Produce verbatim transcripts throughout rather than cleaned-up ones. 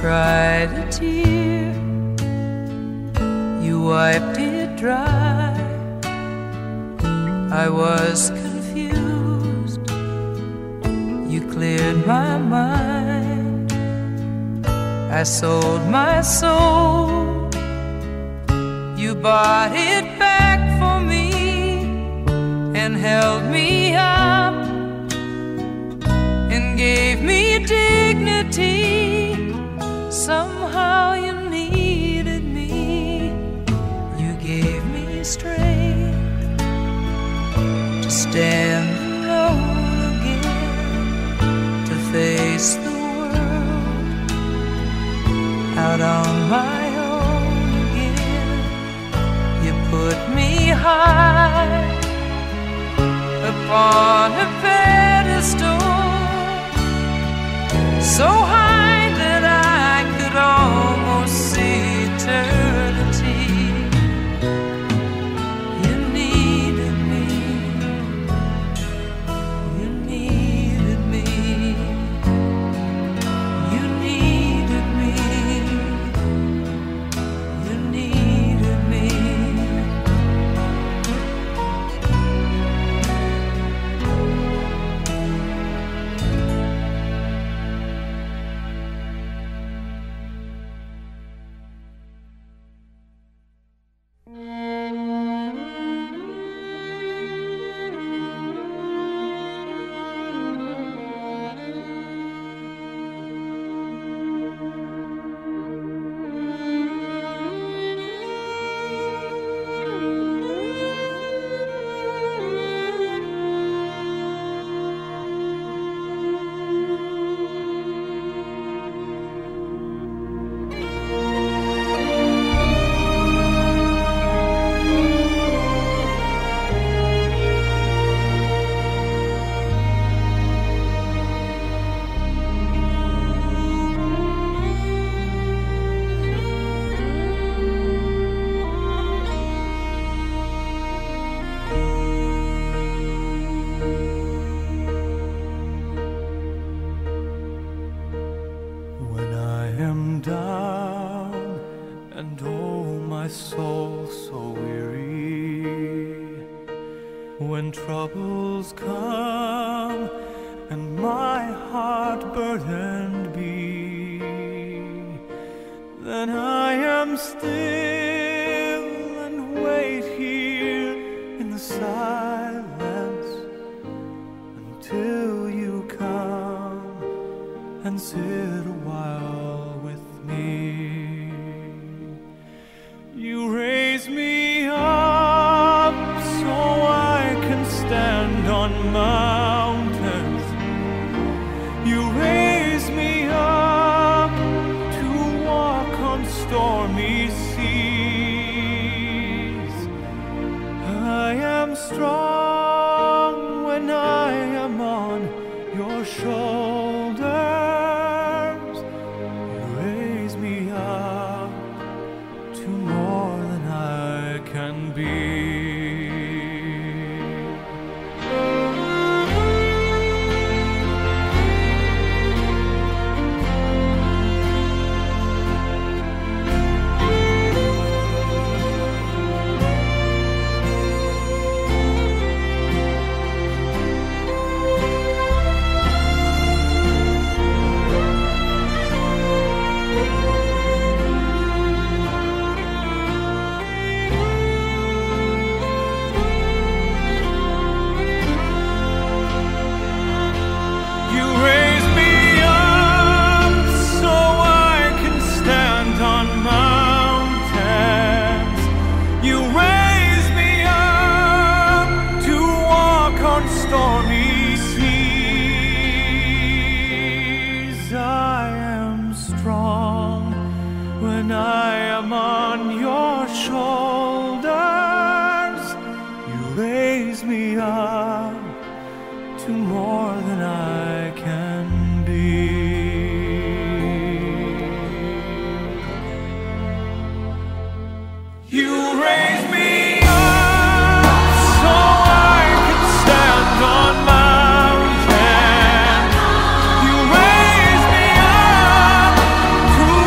cried a tear, you wiped it dry. I was confused, you cleared my mind. I sold my soul, you bought it back for me and held me up and gave me dignity. Somehow you needed me, you gave me strength to stand alone again, to face the world out on my own again. You put me high upon a pedestal, so high that I could almost see eternity. You needed me, you needed me, you needed me, you needed me. When troubles come and my heart burdened be, then I am still and wait here in the silence until you come and sit a while with me. You raise me up so I can stand on mountains. You raise me up to walk on stormy seas. I am strong when I am on your shoulders. You raise me up to more than I can be. Stormy seas, I am strong when I am on your shoulders. You raise me up to more than I can be. You raise me on mountains. You raise me up to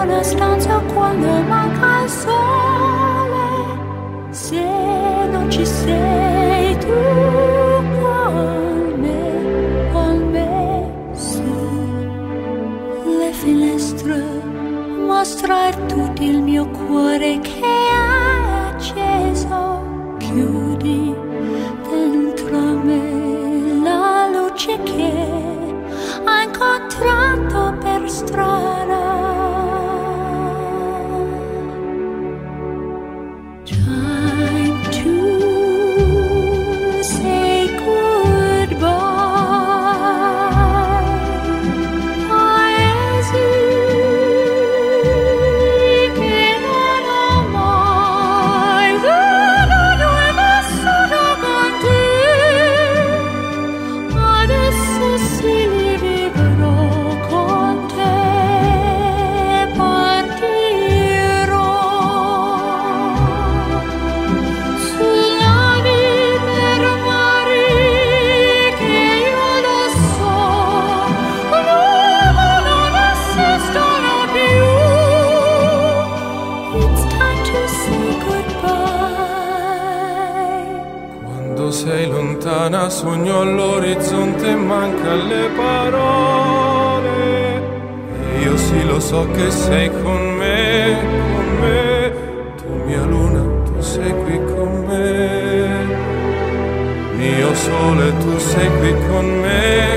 una stanza quando manca il sole, se non ci sei tu con me, con me, sì. Le finestre mostrar tutto il mio cuore che è acceso, chiudi dentro me la luce che ho incontrato per strada. Time to say goodbye. Paesi che non ho mai veduto e vissuto con te. Adesso sì li vivrò con te, partirò sulla vita per mari che io lo so, non esistono più. It's time to say goodbye. Quando sei lontana sogno all'orizzonte e manca le parole. E io sì lo so che sei con me, con me. Tu mia luna, tu sei qui con me. Mio sole, tu sei qui con me.